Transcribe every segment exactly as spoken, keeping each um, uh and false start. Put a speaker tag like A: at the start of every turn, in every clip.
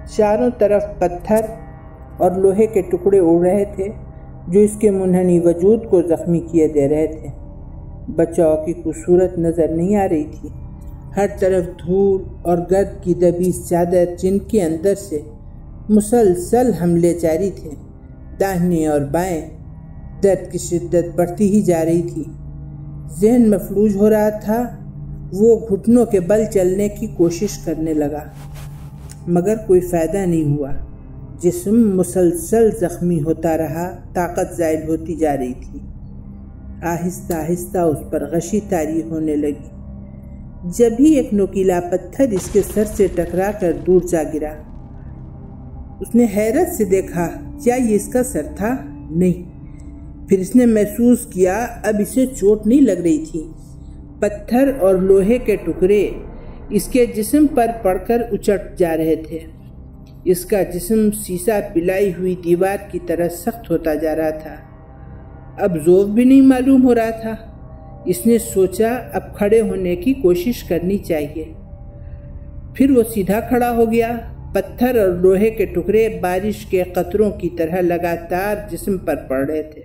A: چاروں طرف پتھر اور لوہے کے ٹکڑے اڑ رہے تھے جو اس کے منحنی وجود کو زخمی کیے دے رہے تھے۔ بچاؤ کی کوئی صورت نظر نہیں آ رہی تھی۔ ہر طرف دھول اور گرد کی دبی چادر جن کے اندر سے مسلسل حملے جاری تھے، داہنے اور بائیں، درد کی شدت بڑھتی ہی جا رہی تھی۔ ذہن مفلوج ہو رہا تھا۔ وہ گھٹنوں کے بل چلنے کی کوشش کرنے لگا مگر کوئی فائدہ نہیں ہوا۔ جسم مسلسل زخمی ہوتا رہا، طاقت زائل ہوتی جا رہی تھی۔ آہستہ آہستہ اس پر غشی طاری ہونے لگی۔ جب ہی ایک نوکیلا پتھر اس کے سر سے ٹکرا کر دور جا گرا۔ اس نے حیرت سے دیکھا، کیا یہ اس کا سر تھا؟ نہیں۔ پھر اس نے محسوس کیا اب اسے چوٹ نہیں لگ رہی تھی۔ پتھر اور لوہے کے ٹکڑے اس کے جسم پر پڑ کر اچٹ جا رہے تھے۔ اس کا جسم سیسا پلائی ہوئی دیوار کی طرح سخت ہوتا جا رہا تھا۔ اب ذوق بھی نہیں معلوم ہو رہا تھا۔ اس نے سوچا اب کھڑے ہونے کی کوشش کرنی چاہیے۔ پھر وہ سیدھا کھڑا ہو گیا۔ پتھر اور لوہے کے ٹکڑے بارش کے قطروں کی طرح لگاتار جسم پر پڑ رہے تھے۔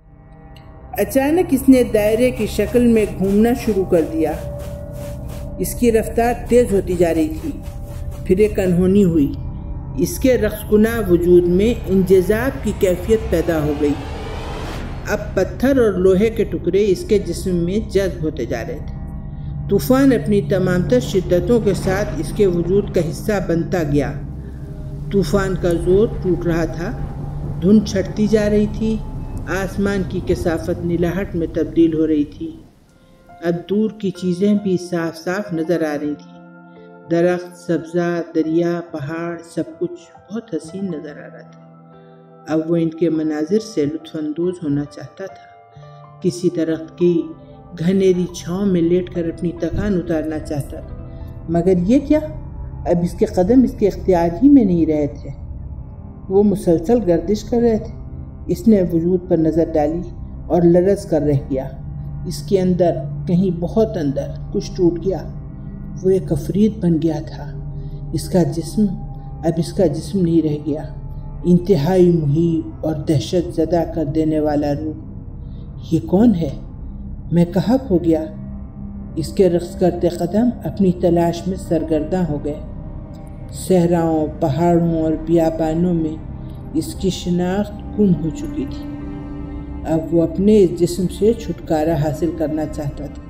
A: اچانک اس نے دائرے کی شکل میں گھومنا شروع کر دیا۔ اس کی رفتار تیز ہوتی جا رہی تھی۔ پھر ایک انہونی ہوئی۔ اس کے رقص کناں وجود میں انجذاب کی کیفیت پیدا ہو گئی۔ اب پتھر اور لوہے کے ٹکڑے اس کے جسم میں جذب ہوتے جا رہے تھے۔ طوفان اپنی تمام تر شدتوں کے ساتھ اس کے وجود کا حصہ بنتا گیا۔ طوفان کا زور ٹوٹ رہا تھا، دھند چھٹتی جا رہی تھی، آسمان کی کثافت نیلاہٹ میں تبدیل ہو رہی تھی۔ اب دور کی چیزیں بھی صاف صاف نظر آ رہی تھیں۔ درخت، سبزہ، دریا، پہاڑ، سب کچھ بہت حسین نظر آ رہا تھا۔ اب وہ ان کے مناظر سے لطف اندوز ہونا چاہتا تھا۔ کسی درخت کی گھنیری چھاؤں میں لیٹ کر اپنی تکان اتارنا چاہتا تھا، مگر یہ کیا؟ اب اس کے قدم اس کے اختیار ہی میں نہیں رہے تھے۔ وہ مسلسل گردش کر رہے تھے۔ اس نے وجود پر نظر ڈالی اور لرز کر رہ گیا۔ اس کے اندر، کہیں بہت اندر، کچھ ٹوٹ گیا۔ وہ ایک عفریت بن گیا تھا۔ اس کا جسم اب اس کا جسم نہیں رہ گیا۔ انتہائی محیب اور دہشت زدہ کر دینے والا روح۔ یہ کون ہے؟ میں کہاں کھو گیا؟ اس کے رقص کرتے قدم اپنی تلاش میں سرگرداں ہو گئے۔ صحراؤں، پہاڑوں اور بیابانوں میں اس کی شناخت گم ہو چکی تھی۔ اب وہ اپنے اس جسم سے چھٹکارا حاصل کرنا چاہتا تھا۔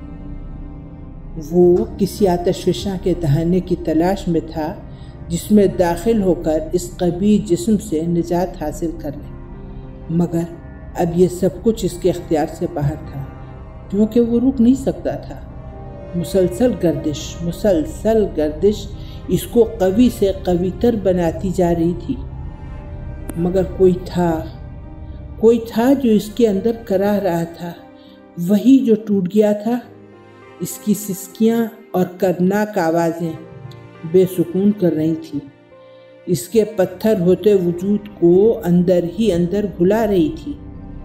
A: وہ کسی آتش فشاں کے دہانے کی تلاش میں تھا جس میں داخل ہو کر اس قبیح جسم سے نجات حاصل کر لے، مگر اب یہ سب کچھ اس کے اختیار سے باہر تھا، کیونکہ وہ رک نہیں سکتا تھا۔ مسلسل گردش مسلسل گردش اس کو قوی سے قوی تر بناتی جا رہی تھی، مگر کوئی تھا کوئی تھا جو اس کے اندر کراہ رہا تھا، وہی جو ٹوٹ گیا تھا۔ اس کی سسکیاں اور کرناک آوازیں بے سکون کر رہی تھیں، اس کے پتھر ہوتے وجود کو اندر ہی اندر گھلا رہی تھی۔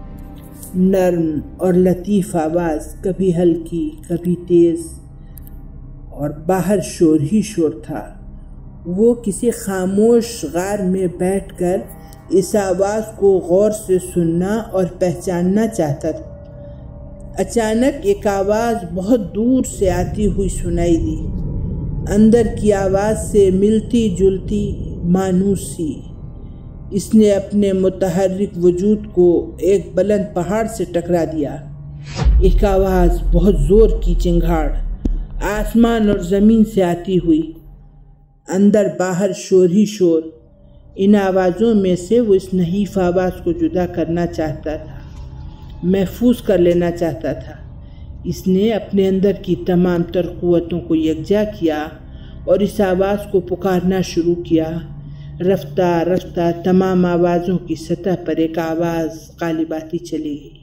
A: نرم اور لطیف آواز، کبھی ہلکی کبھی تیز، اور باہر شور ہی شور تھا۔ وہ کسی خاموش غار میں بیٹھ کر اس آواز کو غور سے سننا اور پہچاننا چاہتا تھا۔ اچانک ایک آواز بہت دور سے آتی ہوئی سنائی دی، اندر کی آواز سے ملتی جلتی، مانوس سی۔ اس نے اپنے متحرک وجود کو ایک بلند پہاڑ سے ٹکرا دیا۔ ایک آواز، بہت زور کی چنگھاڑ، آسمان اور زمین سے آتی ہوئی، اندر باہر شور ہی شور۔ ان آوازوں میں سے وہ اس نحیف آواز کو جدا کرنا چاہتا تھا، محفوظ کر لینا چاہتا تھا۔ اس نے اپنے اندر کی تمام تر قوتوں کو یکجا کیا اور اس آواز کو پکارنا شروع کیا۔ رفتہ رفتہ تمام آوازوں کی سطح پر ایک آواز غالب آتی چلی گئی،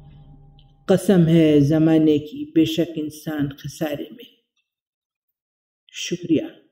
A: قسم ہے زمانے کی، بے شک انسان خسارے میں۔ شکریہ۔